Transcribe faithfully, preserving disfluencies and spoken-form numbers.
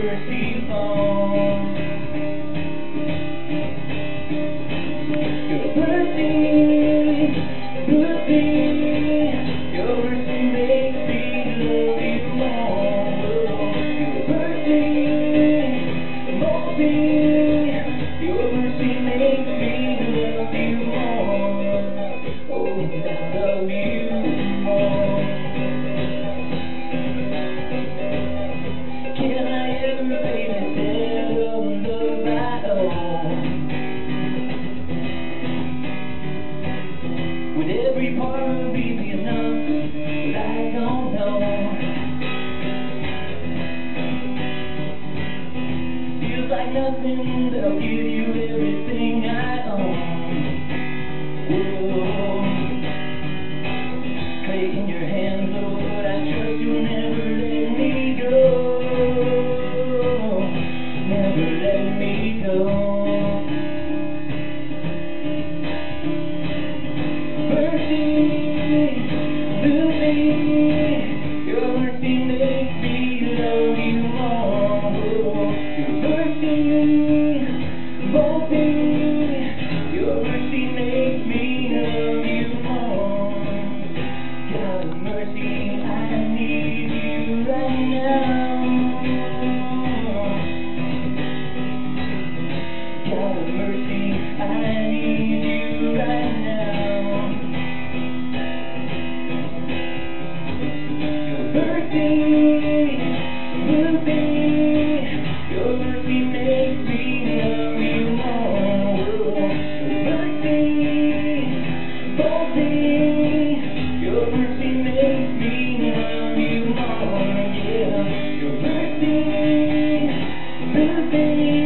mercy falls. Your mercy, mercy, your mercy makes me love you more. Your mercy, mercy, your mercy makes me love you more. Oh, I love you more. Can I ever pay the debt of love I owe? Would every part of me be enough? But I don't know. Feels like nothing, but I'll give you everything I own. Whoa. Taking your hands, Lord, I trust you'll never let me go. Never let me go. Mercy, mercy, your mercy makes me love you more. Your mercy, mercy, your mercy makes me love you more. God of mercy, I need you right now. God of mercy, I need you right now. Your mercy, mercy, your mercy makes me love you more. Your mercy, mercy, your mercy makes me love you more. Yeah, your mercy, mercy.